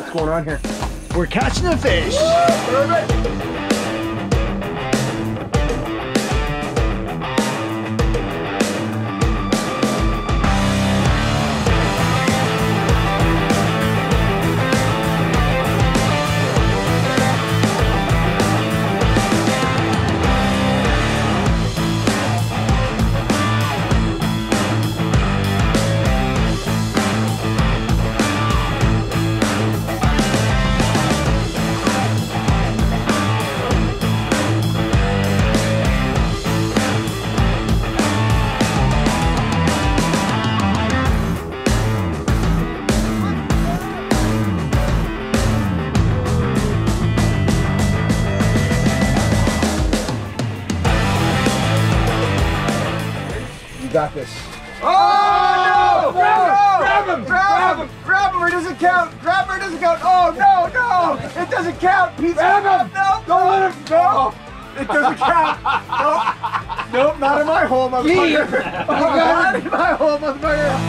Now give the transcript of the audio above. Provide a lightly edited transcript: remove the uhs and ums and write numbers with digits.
what's going on here. We're catching a fish. You got this. Oh, no! Grab him! Grab him! Grab him or it doesn't count! Grab him or it doesn't count! Oh, no! It doesn't count! Pizza! Grab him! No! Don't let him go! It doesn't count! Nope! Nope, not in my hole, motherfucker! Not in my hole, motherfucker!